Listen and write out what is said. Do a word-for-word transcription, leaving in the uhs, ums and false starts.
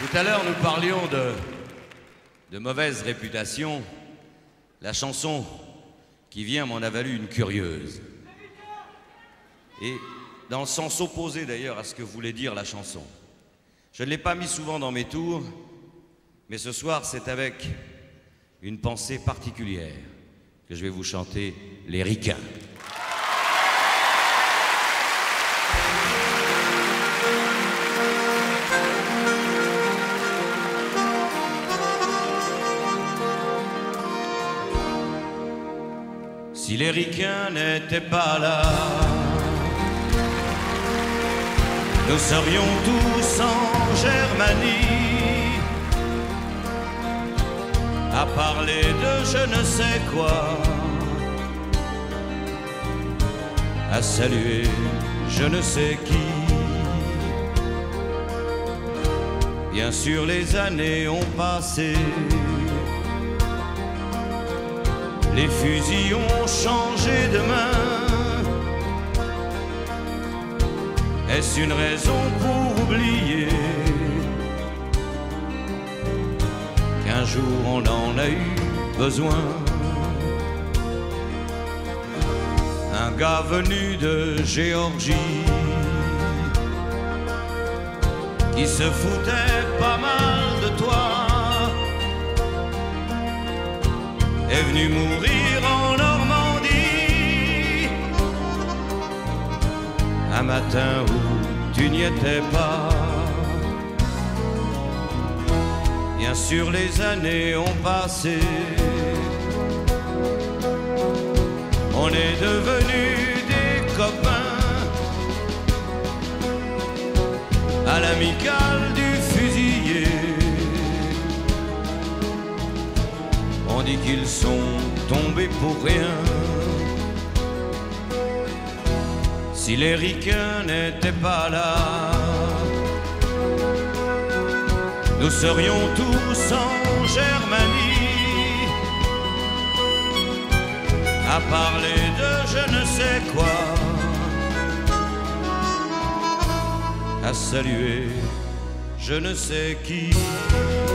Tout à l'heure, nous parlions de, de mauvaise réputation. La chanson qui vient m'en a valu une curieuse. Et dans le sens opposé d'ailleurs à ce que voulait dire la chanson. Je ne l'ai pas mis souvent dans mes tours, mais ce soir, c'est avec une pensée particulière que je vais vous chanter Les Ricains. Si les Ricains n'étaient pas là, nous serions tous en Germanie à parler de je ne sais quoi, à saluer je ne sais qui. Bien sûr les années ont passé, les fusils ont changé de main. Est-ce une raison pour oublier qu'un jour on en a eu besoin? Un gars venu de Géorgie qui se foutait pas mal de toi est venu mourir en Normandie un matin où tu n'y étais pas. Bien sûr les années ont passé, on est devenus des copains à l'amicale du fusillé. On dit qu'ils sont tombés pour rien. Si les Ricains n'étaient pas là, nous serions tous en Germanie à parler de je ne sais quoi, à saluer je ne sais qui.